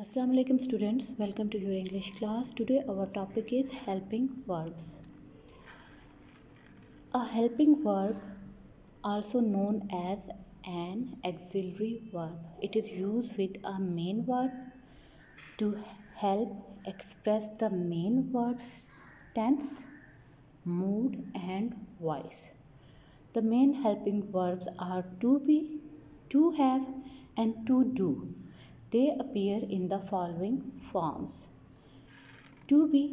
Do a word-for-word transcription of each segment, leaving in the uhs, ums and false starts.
Assalamu alaikum students, welcome to your English class. Today our topic is helping verbs. A helping verb, also known as an auxiliary verb, it is used with a main verb to help express the main verb's tense, mood and voice. The main helping verbs are to be, to have and to do. They appear in the following forms. To be: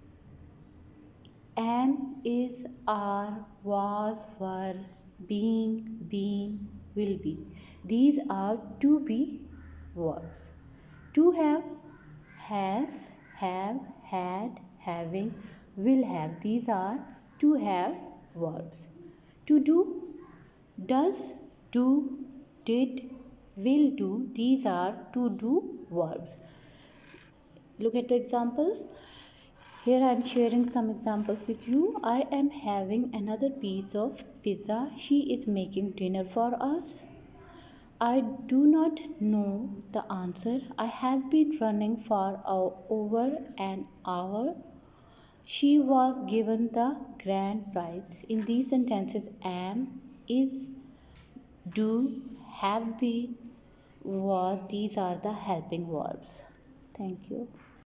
am, is, are, was, were, being, been, will be. These are to be verbs. To have: has, have, had, having, will have. These are to have verbs. To do: does, do, did, will do. These are to do verbs. Look at the examples. Here I am sharing some examples with you. I am having another piece of pizza. She is making dinner for us. I do not know the answer. I have been running for over an hour. She was given the grand prize. In these sentences, am, is, do, have been, was, these are the helping verbs. Thank you.